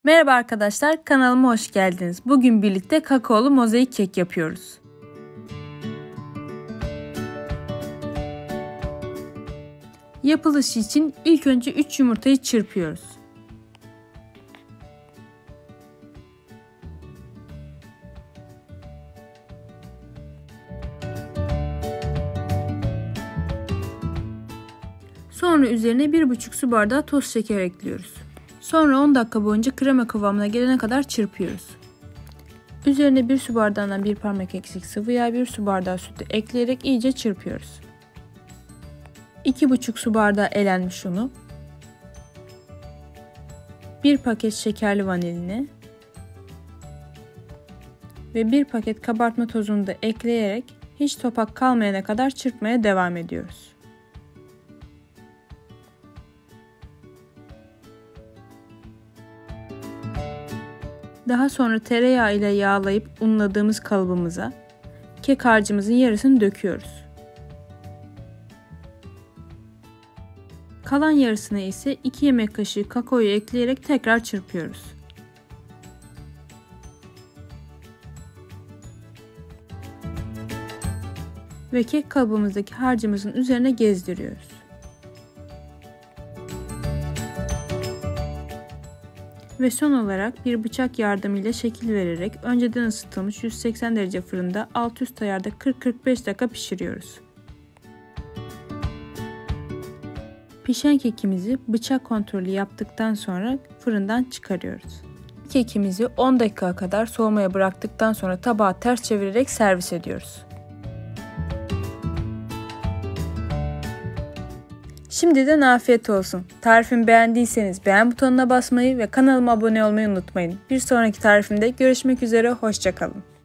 Merhaba arkadaşlar, kanalıma hoş geldiniz. Bugün birlikte kakaolu mozaik kek yapıyoruz. Yapılışı için ilk önce 3 yumurtayı çırpıyoruz. Sonra üzerine 1,5 su bardağı toz şeker ekliyoruz. Sonra 10 dakika boyunca krema kıvamına gelene kadar çırpıyoruz. Üzerine 1 su bardağından 1 parmak eksik sıvı yağ, 1 su bardağı sütü ekleyerek iyice çırpıyoruz. 2,5 su bardağı elenmiş unu, 1 paket şekerli vanilini ve 1 paket kabartma tozunu da ekleyerek hiç topak kalmayana kadar çırpmaya devam ediyoruz. Daha sonra tereyağı ile yağlayıp unladığımız kalıbımıza kek harcımızın yarısını döküyoruz. Kalan yarısına ise 2 yemek kaşığı kakaoyu ekleyerek tekrar çırpıyoruz. Ve kek kalıbımızdaki harcımızın üzerine gezdiriyoruz. Ve son olarak bir bıçak yardımıyla şekil vererek önceden ısıtılmış 180 derece fırında alt üst ayarda 40-45 dakika pişiriyoruz. Pişen kekimizi bıçak kontrolü yaptıktan sonra fırından çıkarıyoruz. Kekimizi 10 dakika kadar soğumaya bıraktıktan sonra tabağa ters çevirerek servis ediyoruz. Şimdiden afiyet olsun. Tarifimi beğendiyseniz beğen butonuna basmayı ve kanalıma abone olmayı unutmayın. Bir sonraki tarifimde görüşmek üzere, hoşça kalın.